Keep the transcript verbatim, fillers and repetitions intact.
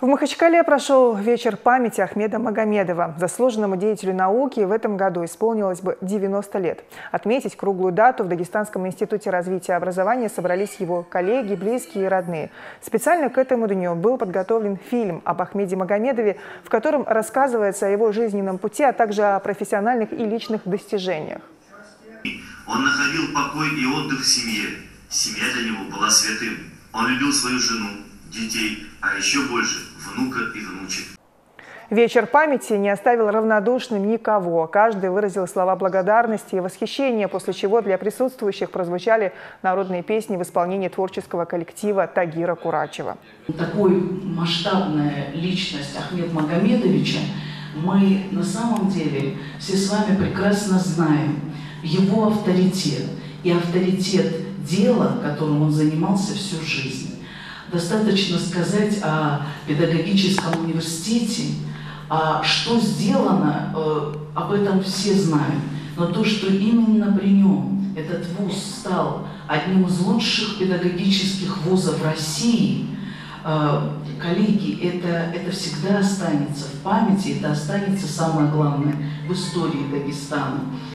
В Махачкале прошел вечер памяти Ахмеда Магомедова. Заслуженному деятелю науки в этом году исполнилось бы девяносто лет. Отметить круглую дату в Дагестанском институте развития образования собрались его коллеги, близкие и родные. Специально к этому дню был подготовлен фильм об Ахмеде Магомедове, в котором рассказывается о его жизненном пути, а также о профессиональных и личных достижениях. Он находил покой и отдых в семье. Семья для него была святым. Он любил свою жену, детей, а еще больше внука и внучек. Вечер памяти не оставил равнодушным никого. Каждый выразил слова благодарности и восхищения, после чего для присутствующих прозвучали народные песни в исполнении творческого коллектива Тагира Курачева. Такой масштабная личность Ахмеда Магомедовича мы на самом деле все с вами прекрасно знаем. Его авторитет и авторитет дела, которым он занимался всю жизнь. Достаточно сказать о педагогическом университете, а что сделано, э, об этом все знают. Но то, что именно при нем этот вуз стал одним из лучших педагогических вузов России, э, коллеги, это, это всегда останется в памяти, это останется самое главное в истории Дагестана.